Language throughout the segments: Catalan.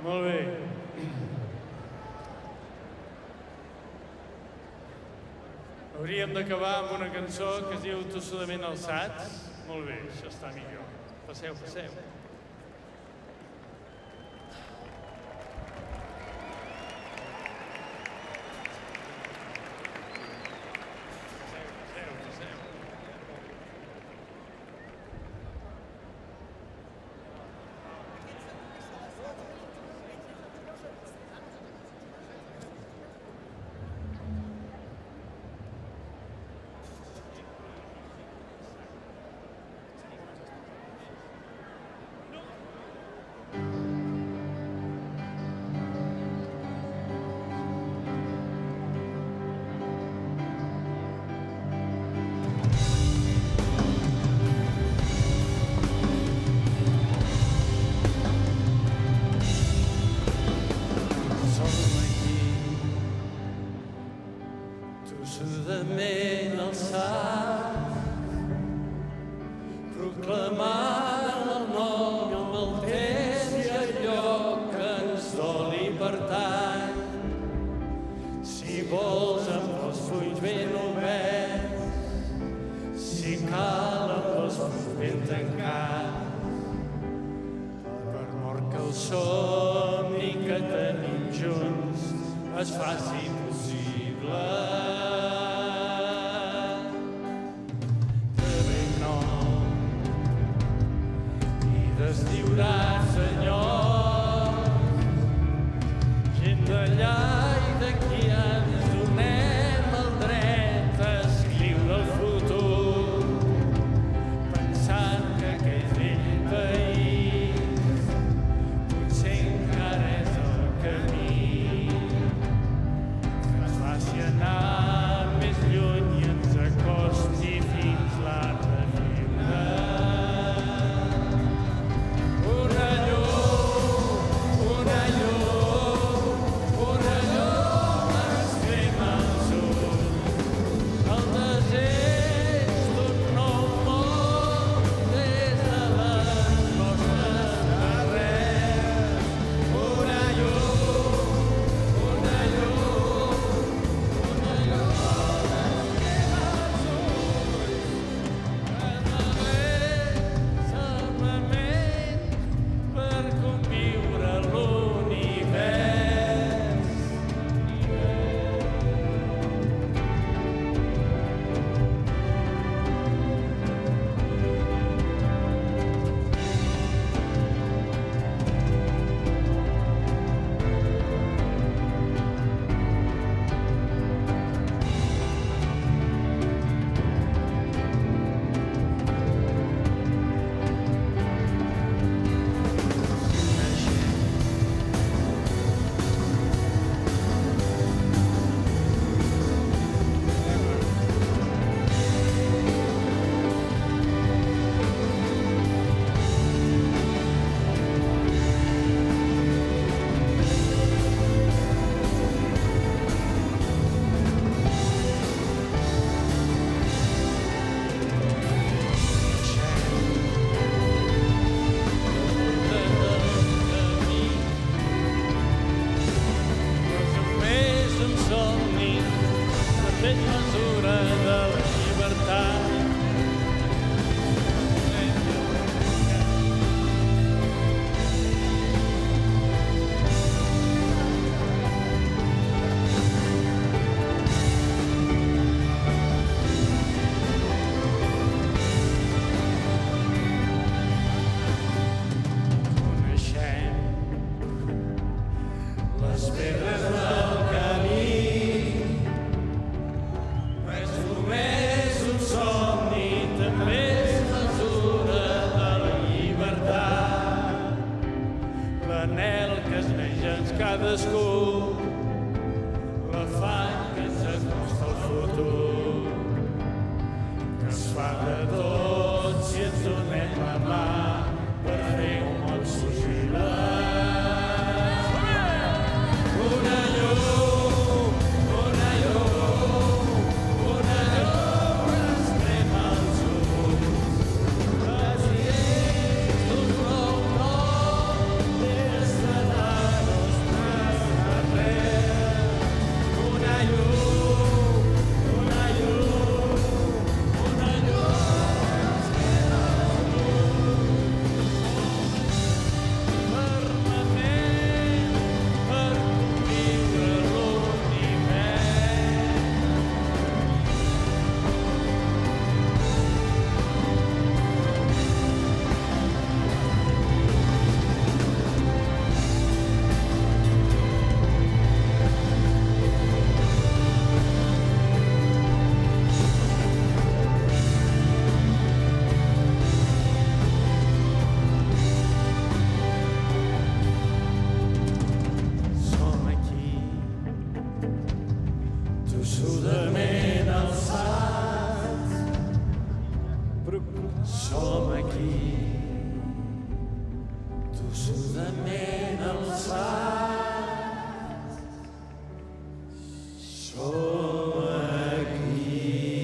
Molt bé. Hauríem d'acabar amb una cançó que es diu Tossudament alçats. Molt bé, això està millor. Passeu, passeu. Tossudament alçat, proclamant el nom, el temps i allò que ens dol i pertany. Si vols amb els fulls ben oberts, si cal amb els fulls ben tancats, per mort que el somni que tenim junts es faci possible. Lliurar, Senyor, gent d'allà i d'aquí ens donem el dret a escriure el futur, pensant que aquell vell país potser encara és el camí, que ens faci anar més lluny i ens acosti fins l'art de viure. Una llum tossudament alçat, som aquí.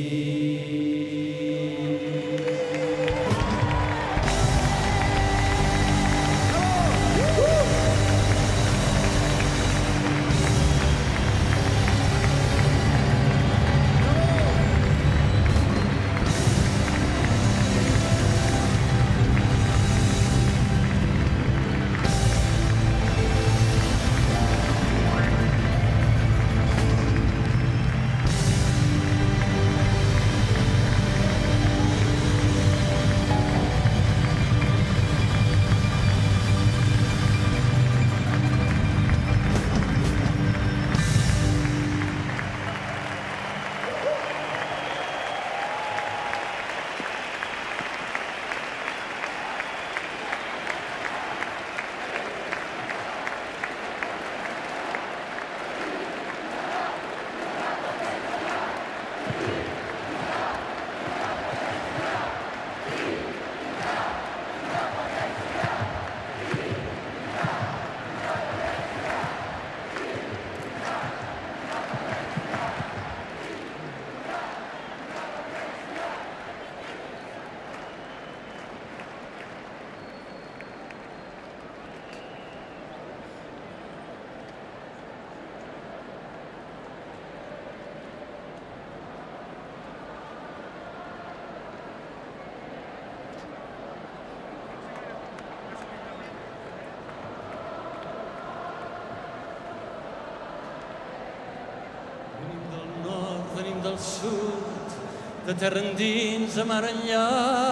Venim del sud, de terra endins a mar enllà,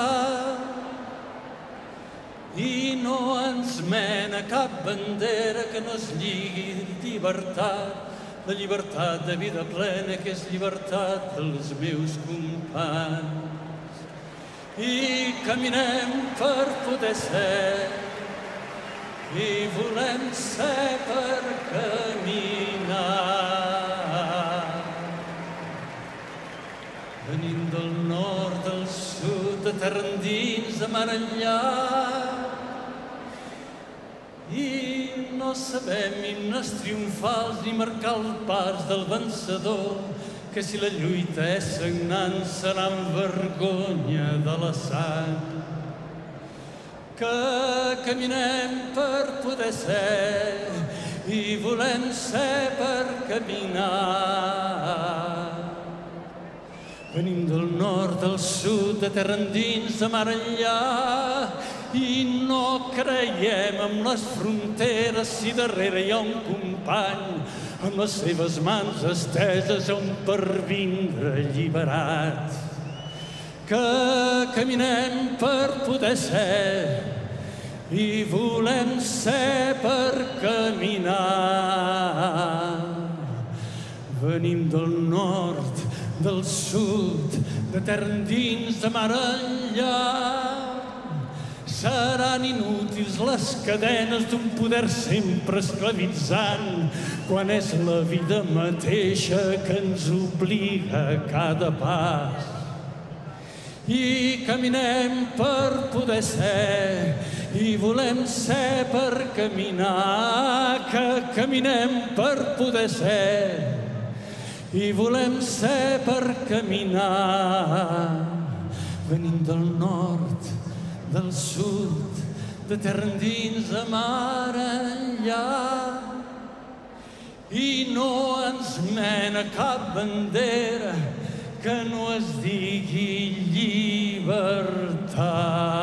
i no ens mena cap bandera que no es lligui llibertat, la llibertat de vida plena que és llibertat dels meus companys. I caminem per poder ser, i volem ser per caminar. Venim del nord, del sud, de terra endins, de mar enllà, i no sabem himnes triomfals ni marcar el pas del vencedor, que si la lluita és sagnant serà en vergonya de la sang. Que caminem per poder ser i volem ser per caminar. Venim del nord, del sud, de terra endins, de mar enllà, i no creiem en les fronteres si darrere hi ha un company amb les seves mans esteses on per vindre alliberat. Que caminem per poder ser i volem ser per caminar. Venim del nord, del sud, de terra endins, de mar enllà. Seran inútils les cadenes d'un poder sempre esclavitzant quan és la vida mateixa que ens obliga a cada pas. I caminem per poder ser i volem ser per caminar. Que caminem per poder ser i volem ser per caminar. Venim del nord, del sud, de terra endins, de mar enllà, i no ens mena cap bandera que no es digui llibertat.